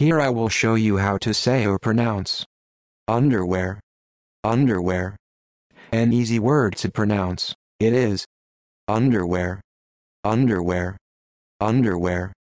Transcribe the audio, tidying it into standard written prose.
Here I will show you how to say or pronounce underwear. Underwear. An easy word to pronounce. It is underwear. Underwear. Underwear.